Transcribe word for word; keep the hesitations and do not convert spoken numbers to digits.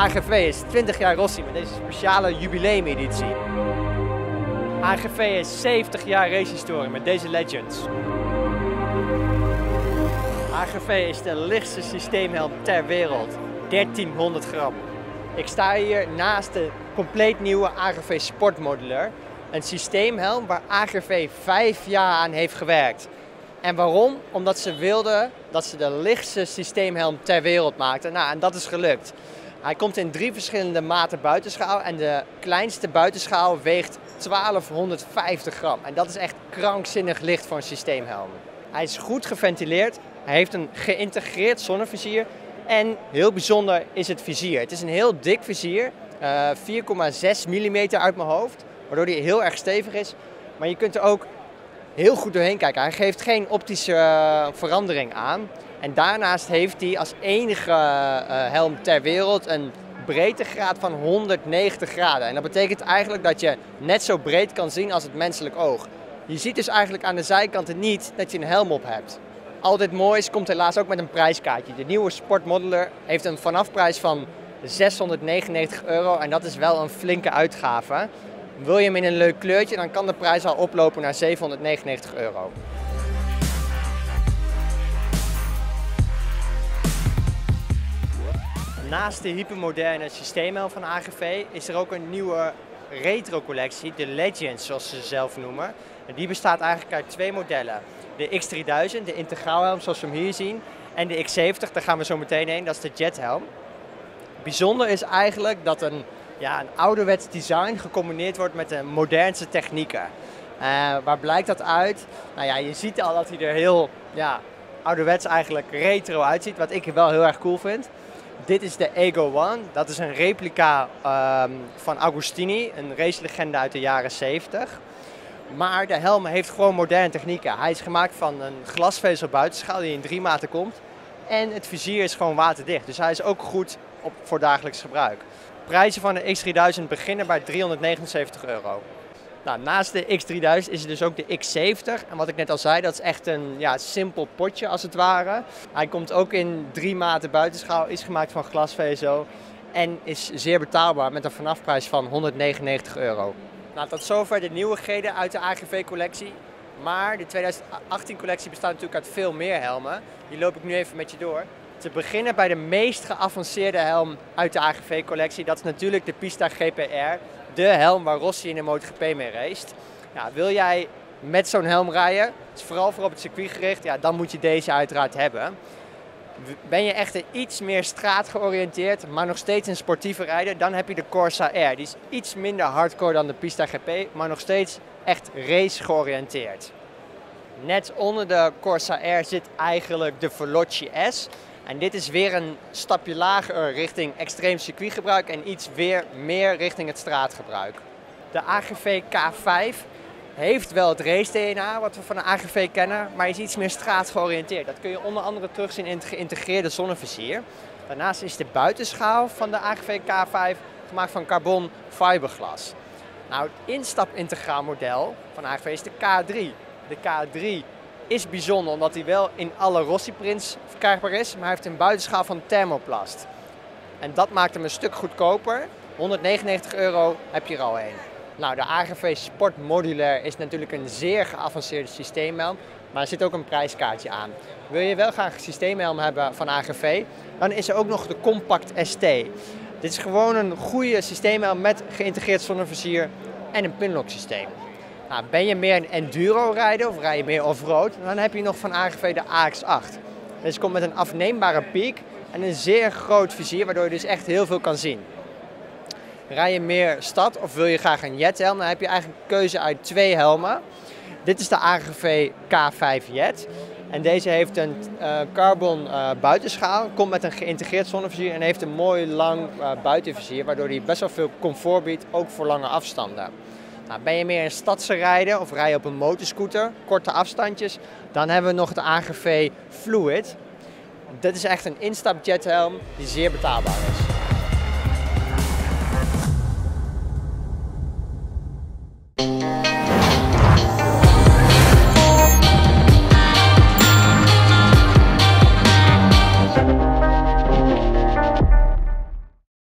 A G V is twintig jaar Rossi met deze speciale jubileumeditie. A G V is zeventig jaar racehistorie met deze Legends. A G V is de lichtste systeemhelm ter wereld, dertienhonderd gram. Ik sta hier naast de compleet nieuwe A G V Sport Modular, een systeemhelm waar A G V vijf jaar aan heeft gewerkt. En waarom? Omdat ze wilden dat ze de lichtste systeemhelm ter wereld maakten. Nou, en dat is gelukt. Hij komt in drie verschillende maten buitenschaal en de kleinste buitenschaal weegt twaalfhonderdvijftig gram. En dat is echt krankzinnig licht voor een systeemhelm. Hij is goed geventileerd, hij heeft een geïntegreerd zonnevizier en heel bijzonder is het vizier. Het is een heel dik vizier, uh, vier komma zes millimeter uit mijn hoofd, waardoor hij heel erg stevig is. Maar je kunt er ook heel goed doorheen kijken. Hij geeft geen optische uh, verandering aan. En daarnaast heeft hij als enige uh, helm ter wereld een breedtegraad van honderdnegentig graden. En dat betekent eigenlijk dat je net zo breed kan zien als het menselijk oog. Je ziet dus eigenlijk aan de zijkanten niet dat je een helm op hebt. Al dit moois komt helaas ook met een prijskaartje. De nieuwe Sport Modular heeft een vanafprijs van zeshonderdnegenennegentig euro en dat is wel een flinke uitgave. Wil je hem in een leuk kleurtje, dan kan de prijs al oplopen naar zevenhonderdnegenennegentig euro. Naast de hypermoderne systeemhelm van A G V is er ook een nieuwe retro collectie, de Legends zoals ze zelf noemen. En die bestaat eigenlijk uit twee modellen. De X drieduizend, de integraalhelm zoals we hem hier zien, en de X zeventig, daar gaan we zo meteen heen, dat is de jethelm. Bijzonder is eigenlijk dat een, ja, een ouderwets design gecombineerd wordt met de modernste technieken. Uh, waar blijkt dat uit? Nou ja, je ziet al dat hij er heel ja, ouderwets eigenlijk retro uitziet, wat ik wel heel erg cool vind. Dit is de Ego One, dat is een replica um, van Agostini, een racelegende uit de jaren zeventig. Maar de helm heeft gewoon moderne technieken. Hij is gemaakt van een glasvezel buitenschaal die in drie maten komt. En het vizier is gewoon waterdicht, dus hij is ook goed op, voor dagelijks gebruik. Prijzen van de X drieduizend beginnen bij driehonderdnegenenzeventig euro. Nou, naast de X drieduizend is er dus ook de X zeventig. En wat ik net al zei, dat is echt een ja, simpel potje als het ware. Hij komt ook in drie maten buitenschaal, is gemaakt van glasvezel en is zeer betaalbaar met een vanafprijs van honderdnegenennegentig euro. Nou, tot zover de nieuwigheden uit de A G V-collectie. Maar de tweeduizend achttien-collectie bestaat natuurlijk uit veel meer helmen. Die loop ik nu even met je door. Te beginnen bij de meest geavanceerde helm uit de A G V-collectie. Dat is natuurlijk de Pista G P R. De helm waar Rossi in de MotoGP mee raced. Ja, wil jij met zo'n helm rijden, het is vooral voor op het circuit gericht, ja, dan moet je deze uiteraard hebben. Ben je echter iets meer straatgeoriënteerd, maar nog steeds een sportieve rijder, dan heb je de Corsa R. Die is iets minder hardcore dan de Pista G P, maar nog steeds echt race georiënteerd. Net onder de Corsa R zit eigenlijk de Veloce S. En dit is weer een stapje lager richting extreem circuitgebruik en iets weer meer richting het straatgebruik. De A G V K vijf heeft wel het race D N A wat we van de A G V kennen, maar is iets meer straatgeoriënteerd. Dat kun je onder andere terugzien in het geïntegreerde zonnevizier. Daarnaast is de buitenschaal van de A G V K vijf gemaakt van carbon fiberglas. Nou, het instap-integraal model van A G V is de K drie. De K drie is bijzonder omdat hij wel in alle Rossi-prints verkrijgbaar is, maar hij heeft een buitenschaal van thermoplast. En dat maakt hem een stuk goedkoper. honderdnegenennegentig euro heb je er al een. Nou, de A G V Sport Modular is natuurlijk een zeer geavanceerde systeemhelm, maar er zit ook een prijskaartje aan. Wil je wel graag een systeemhelm hebben van A G V, dan is er ook nog de Compact S T. Dit is gewoon een goede systeemhelm met geïntegreerd zonnevizier en een pinlock systeem. Nou, ben je meer een enduro-rijder of rij je meer off-road, dan heb je nog van A G V de A X acht. Deze komt met een afneembare piek en een zeer groot vizier, waardoor je dus echt heel veel kan zien. Rij je meer stad of wil je graag een jethelm, dan heb je eigenlijk een keuze uit twee helmen. Dit is de A G V K vijf Jet. En deze heeft een uh, carbon uh, buitenschaal, komt met een geïntegreerd zonnevizier en heeft een mooi lang uh, buitenvizier, waardoor hij best wel veel comfort biedt, ook voor lange afstanden. Nou, ben je meer een stadse rijder of rij je op een motorscooter, korte afstandjes, dan hebben we nog de A G V Fluid. Dit is echt een instap jethelm die zeer betaalbaar is.